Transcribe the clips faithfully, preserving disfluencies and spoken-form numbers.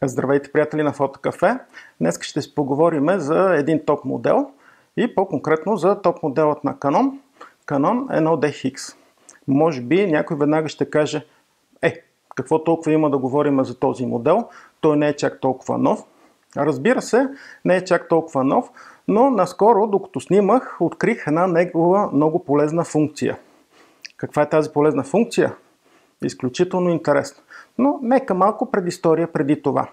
Здравейте, приятели на Фотокафе! Днес ще си поговорим за един топ модел и по-конкретно за топ моделът на Canon, Canon едно ди икс. Може би някой веднага ще каже: е, какво толкова има да говорим за този модел? Той не е чак толкова нов. Разбира се, не е чак толкова нов, но наскоро, докато снимах, открих една негова много полезна функция. Каква е тази полезна функция? Изключително интересно. Но нека малко предистория преди това.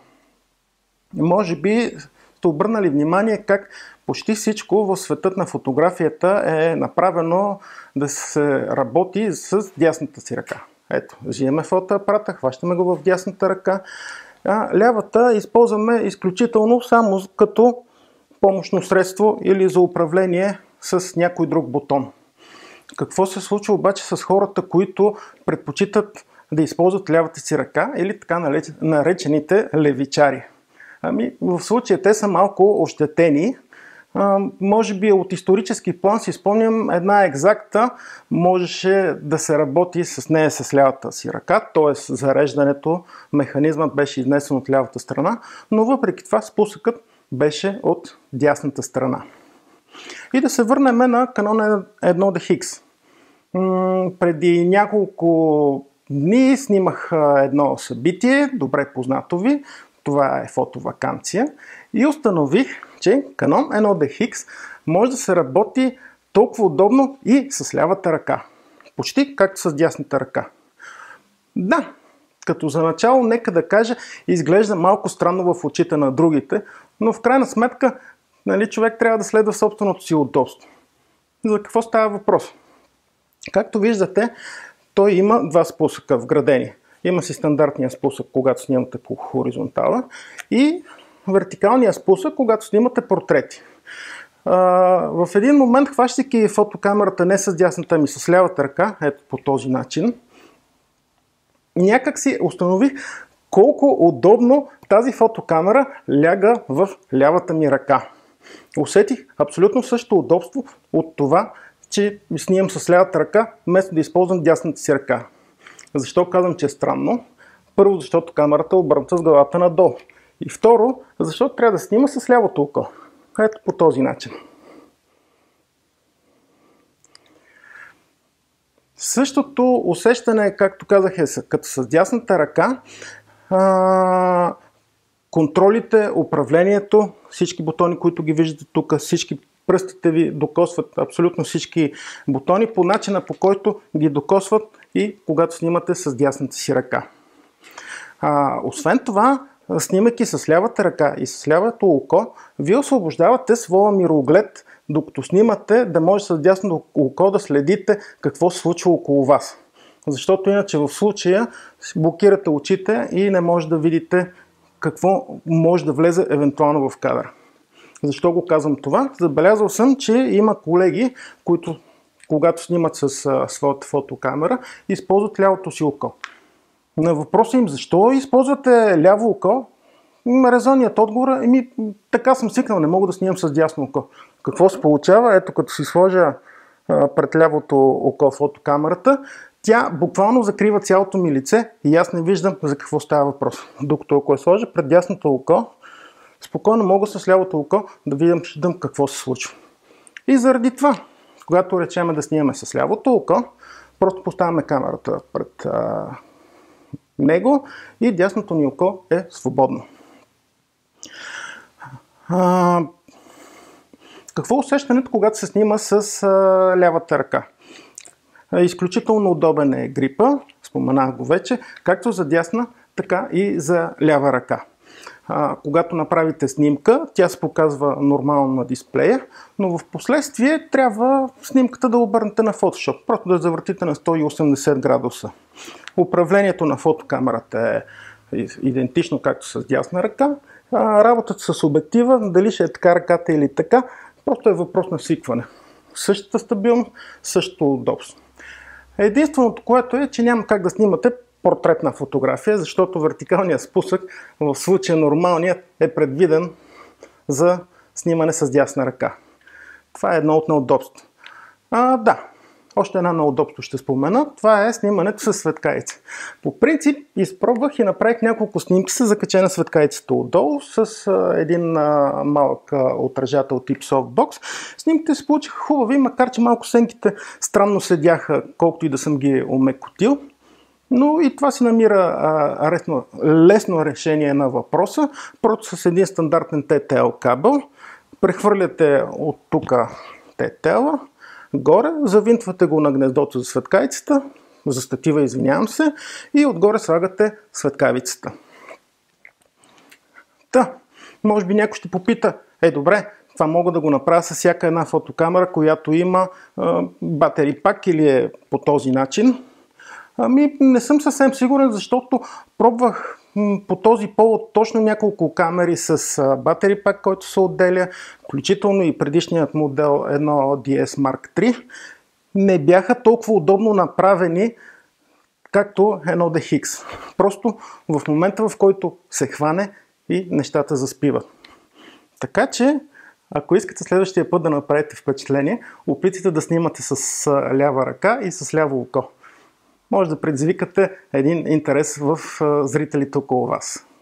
Може би сте обърнали внимание как почти всичко в светът на фотографията е направено да се работи с дясната си ръка. Ето, взимаме фотоапарата, хващаме го в дясната ръка, а лявата използваме изключително само като помощно средство или за управление с някой друг бутон. Какво се случва обаче с хората, които предпочитат да използват лявата си ръка или така наречените левичари? Ами, в случая те са малко ощетени. А, може би от исторически план си спомням, една екзакта можеше да се работи с нея с лявата си ръка, т.е. зареждането, механизмът беше изнесен от лявата страна, но въпреки това спусъкът беше от дясната страна. И да се върнем на Canon едно ди икс. М- преди няколко дни снимах едно събитие, добре познато ви. Това е фотоваканция. И установих, че Canon едно ди икс може да се работи толкова удобно и с лявата ръка. Почти както с дясната ръка. Да, като за начало, нека да кажа, изглежда малко странно в очите на другите, но в крайна сметка, нали, човек трябва да следва собственото си удобство. За какво става въпрос? Както виждате, той има два спусъка вградени. Има си стандартния спусък, когато снимате по хоризонтала, и вертикалния спусък, когато снимате портрети. А, в един момент, хващайки фотокамерата не с дясната ми, с лявата ръка, ето по този начин, някак си установих колко удобно тази фотокамера ляга в лявата ми ръка. Усетих абсолютно същото удобство от това, че снимам с лявата ръка, вместо да използвам дясната си ръка. Защо казвам, че е странно? Първо, защото камерата е обърната с главата надолу. И второ, защото трябва да снима с лявото око. Ето по този начин. Същото усещане, както казах, е като с дясната ръка. А, контролите, управлението, всички бутони, които ги виждате тук, всички пръстите ви докосват абсолютно всички бутони по начина, по който ги докосват и когато снимате с дясната си ръка. А, освен това, снимайки с лявата ръка и с лявото око, вие освобождавате своя мироглед, докато снимате, да може с дясното око да следите какво се случва около вас. Защото иначе в случая блокирате очите и не може да видите какво може да влезе евентуално в кадър. Защо го казвам това? Забелязал съм, че има колеги, които когато снимат с а, своята фотокамера, използват лявото си око. На въпроса им защо използвате ляво око, резонният отговор е: еми, така съм свикнал, не мога да снимам с дясно око. Какво се получава? Ето, като си сложа а, пред лявото око фотокамерата, тя буквално закрива цялото ми лице и аз не виждам за какво става въпрос. Докато ако я сложа пред дясното око, спокойно мога с лявото око да видим какво се случва. И заради това, когато речеме да снимаме с лявото око, просто поставяме камерата пред а, него и дясното ни око е свободно. А, какво е усещането, когато се снима с а, лявата ръка? Изключително удобен е грипа, споменах го вече, както за дясна, така и за лява ръка. А, когато направите снимка, тя се показва нормално на дисплея, но в последствие трябва снимката да обърнете на Photoshop, просто да завъртите на сто и осемдесет градуса. Управлението на фотокамерата е идентично както с дясна ръка. А, работата с обектива, дали ще е така ръката или така, просто е въпрос на свикване. Същата стабилност, същото удобство. Единственото, което е, че няма как да снимате портретна фотография, защото вертикалният спусък, в случая нормалният, е предвиден за снимане с дясна ръка. Това е едно от неудобства. А, да, Още една на удобство ще спомена. Това е снимането с светкавица. По принцип изпробвах и направих няколко снимки с закачена светкавицата отдолу с а, един а, малък а, отражател тип softbox. Снимките се получиха хубави, макар че малко сенките странно седяха, колкото и да съм ги омекотил. Но и това си намира а, лесно, лесно решение на въпроса. Просто с един стандартен Т Т Л кабел прехвърляте от тук Т Т Л горе, завинтвате го на гнездото за светкавицата, за статива, извинявам се, и отгоре слагате светкавицата. Та, може би някой ще попита, е добре, това мога да го направя с всяка една фотокамера, която има батери пак или е по този начин. Ами не съм съвсем сигурен, защото пробвах по този повод точно няколко камери с батери пак, който се отделя, включително и предишният модел едно Ди Ес Марк три. Не бяха толкова удобно направени, както едно Ди Икс. Просто в момента, в който се хване и нещата заспиват. Така че, ако искате следващия път да направите впечатление, опитайте да снимате с лява ръка и с ляво око. Може да предизвикате един интерес в зрителите около вас.